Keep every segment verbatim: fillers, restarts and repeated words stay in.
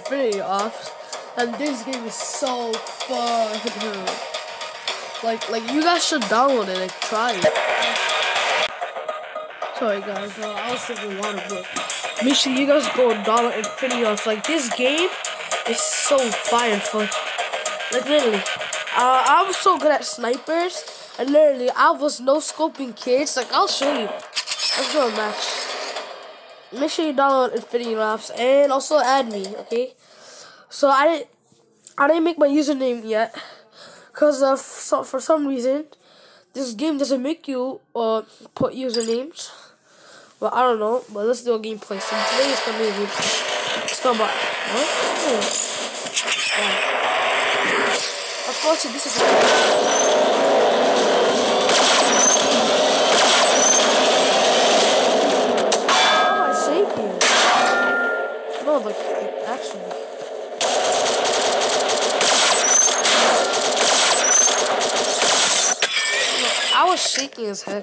Infinity Ops, and this game is so fun. like, like you guys should download it and try it. Sorry guys, uh, I was drinking water, but make sure you guys go and download Infinity Ops. Like this game is so fire and fun. Like literally, uh, I was so good at snipers, and literally I was no scoping kids. Like I'll show you. Let's do a match. Make sure you download Infinity Ops and also add me, okay? So I didn't, I didn't make my username yet, cause of so, for some reason, this game doesn't make you uh put usernames. Well, I don't know, but let's do a gameplay. So today is gonna be a gameplay. Let's go back. What? Oh. Yeah. Unfortunately, this is. Why am I shaking? No, like, like actually. No, I was shaking as heck.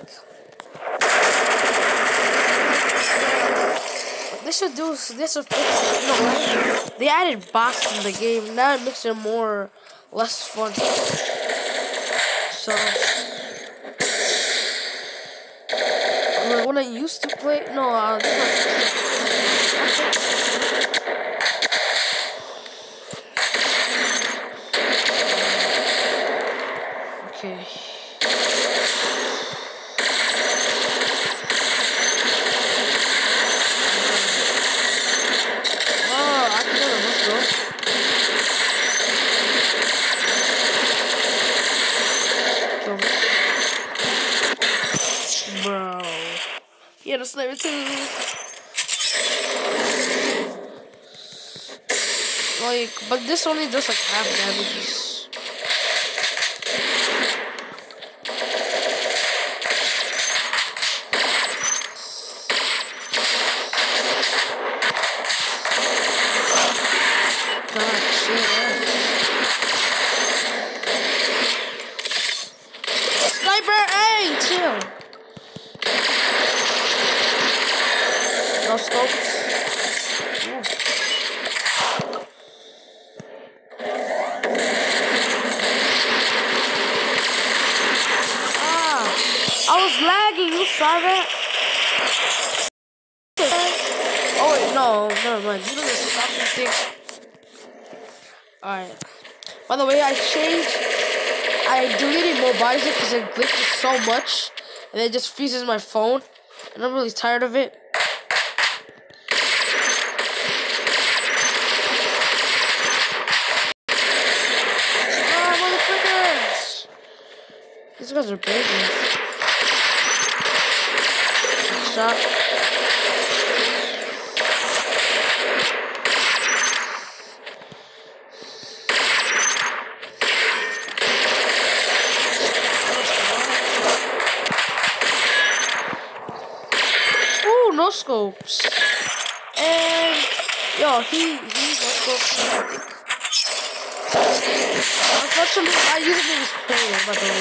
They should do this. Should fix it. No, they added bots in the game. Now it makes it more less fun. So when I used to play, no, uh, this okay. Bro. Yeah, the sniper too. Like, but this only does like half damages. God, shit. Sniper, hey, chill. No scopes. Ooh. Ah, I was lagging. You saw that? Oh wait, no, never mind. You know the stopping thing. All right. By the way, I changed. I deleted Mobizer because it glitches so much, and it just freezes my phone, and I'm really tired of it. These guys are big. Shot. Ooh, no scopes. And yo, he he no scopes. Unfortunately, my username is player, by the way.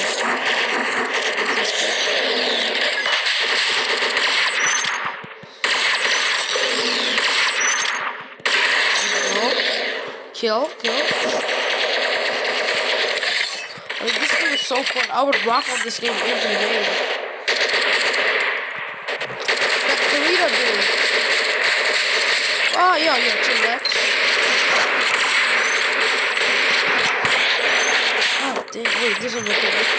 Kill, kill. Like, this game is so fun. I would rock on this game every day. That Karita dude. Oh, yeah, yeah, chillax. Oh, damn, wait, this is what it.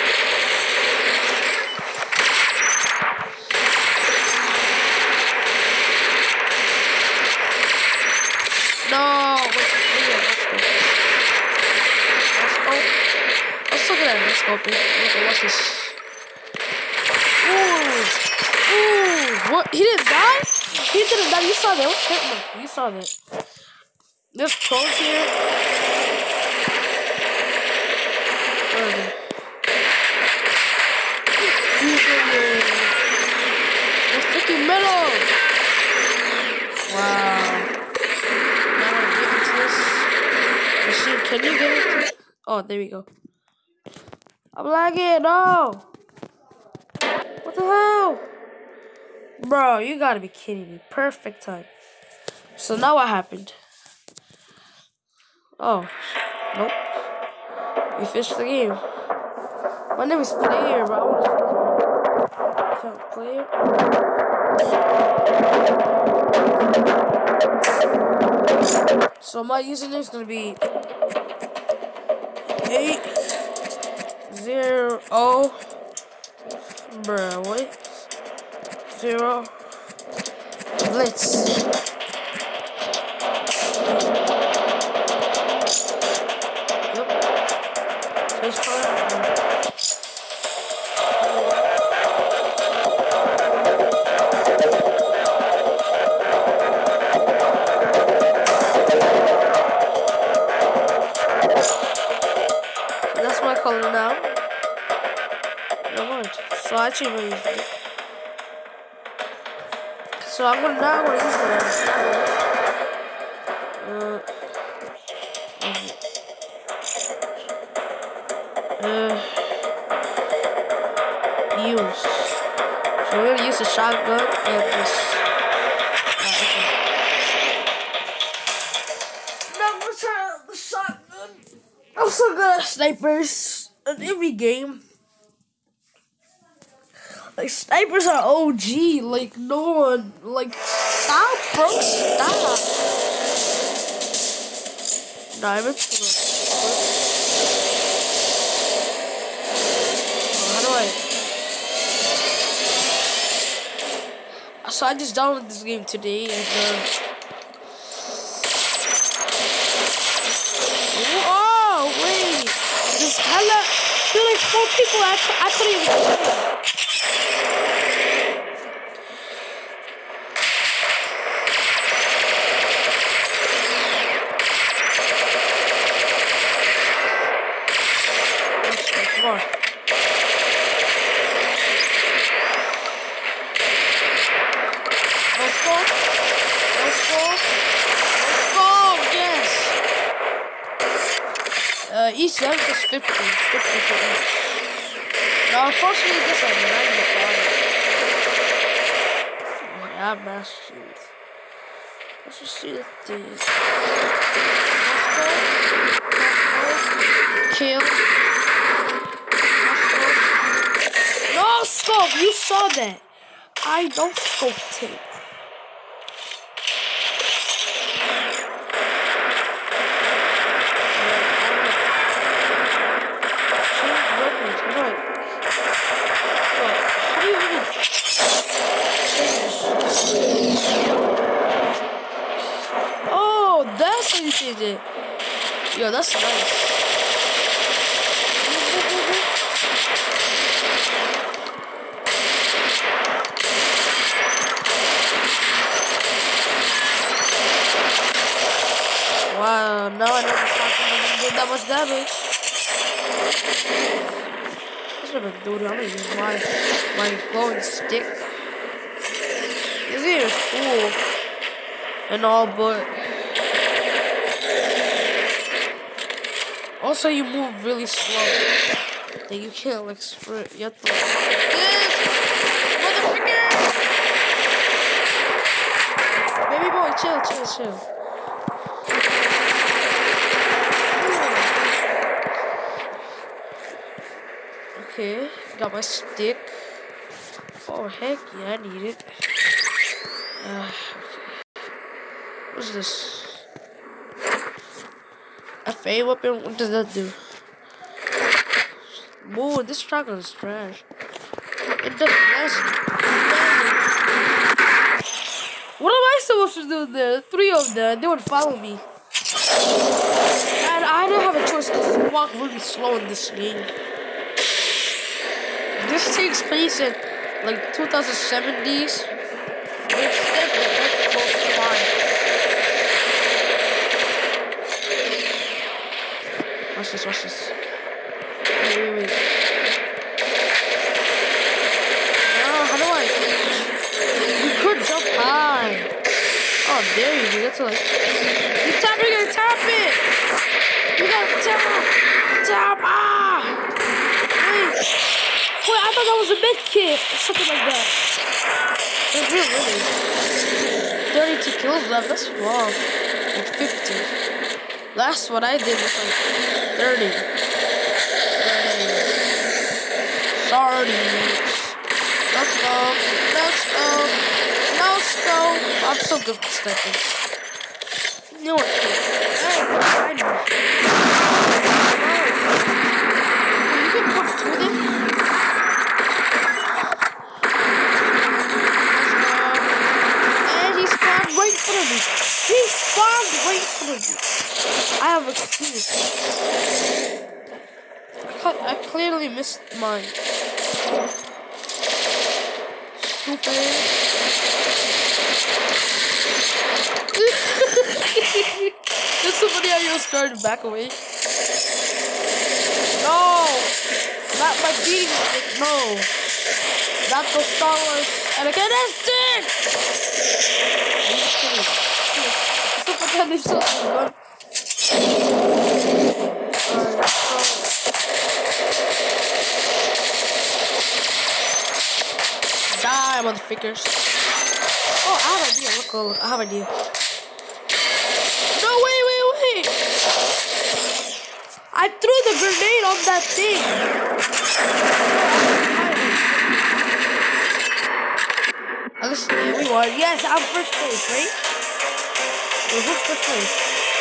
No, wait, wait, let's go. Let's go. Let's look at that, let's go. Look, what's this? Ooh, ooh, what? He didn't die? He didn't die. You saw that? What's happening? You saw that? There's pros here. Where are they? The freaking middle. Wow. Can you get it? Oh, there we go. I'm lagging. No. What the hell? Bro, you gotta be kidding me. Perfect time. So now what happened? Oh, nope. We finished the game. My name is Player, but I want to Player. So my username is gonna be eight zero oh. Bruh, what? Zero Blitz. Yep. Face fire. That's my color now. No mind. So I actually really use it. So I'm gonna now gonna use my uh, uh, use. So we're gonna use the shotgun and this. Uh, okay. Now I'm gonna try out the shotgun. I'm so good at snipers in every game. Like, snipers are O G, like, no one, like, stop, bro, stop. Nah, I meant to, oh, how do I, so I just downloaded this game today, and, uh, oh, wait, there's hella, there's like four people I, I couldn't even kill. Come on. Let's go. Let's go. Let's go. Yes. Uh, each level is fifty. fifty for each. Now, unfortunately, this is ninety-five. I have master shield. Let's just see the things. Let's go. Let's go. Kill. No scope, you saw that. I don't scope tape. Change weapons, what? What? How do you even change? Oh, that's how you change it. Yo, that's nice. Wow, now I know the shotgun doesn't do that much damage. That's what I'm gonna do. I'm gonna use my my glowing stick. This game is cool and all, but also you move really slow. Like you can't like sprint. You have to like this motherfucker. Baby boy, chill, chill, chill. Okay, got my stick. Oh heck yeah, I need it. Uh, okay. What's this? F A weapon? What does that do? Whoa, this shotgun is trash. It does nothing. What am I supposed to do there? Three of them, they would follow me. And I didn't have a choice because I walk really slow in this game. This takes place in like two thousand seventies. Which step the heck goes fine. Watch this, watch this. Wait, wait, wait. No, how do I? You could jump high. Oh, there you go. That's like. You tap it, you gotta tap it! You gotta tap! Tap! Ah! Wait. Wait, I thought that was a med kit or something like that. That's it, really. thirty-two kills left, that's wrong. Like fifty. Last what I did was like thirty. thirty. Sardines. Let's go. Let's go. Let's go. I'm so good with snipers. You know what? Hey, behind me. You can come through them. And he spawned right in front of me. He spawned right in front of me. I have experience. I clearly missed mine. Stupid. There's somebody on your starting to back away. No! Not my beating stick, no. Not the Star Wars. And again, that's it! Are you kidding? Somebody on this gun. Alright, so. Die, motherfuckers. Oh, I have an idea. Look, look, I have an idea. No, wait, wait, wait. I threw the grenade on that thing. Oh, listen, we won. Yes, I'm first place, right? Wait, who's first place?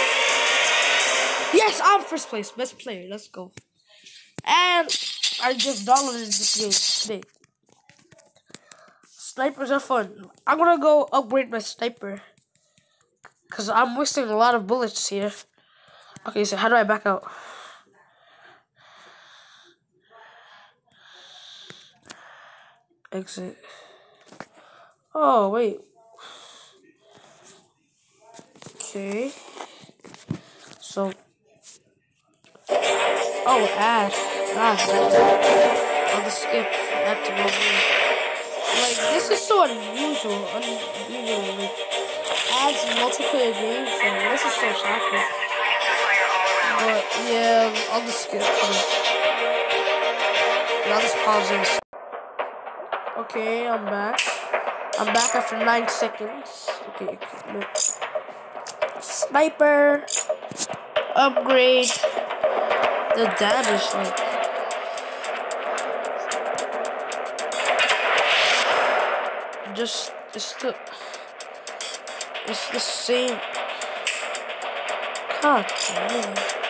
Yes, I'm first place. Best player. Let's go. And I just downloaded this game today. Snipers are fun. I'm gonna go upgrade my sniper. Because I'm wasting a lot of bullets here. Okay, so how do I back out? Exit. Oh, wait. Okay. So. Oh, add. Ah, I'll just skip that to go. Like, this is so unusual. Unusual. Like, adds multiplayer games, and this is so shocking. But, yeah, I'll just skip this. I'll just pause this. Okay, I'm back. I'm back after nine seconds. Okay, equipment. Sniper. Upgrade. The damage, like. Just, it's the, it's the same. God damn.